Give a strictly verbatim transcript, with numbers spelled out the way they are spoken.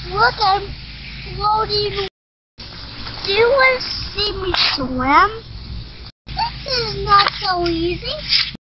Look, I'm floating. Do you want to see me swim? This is not so easy.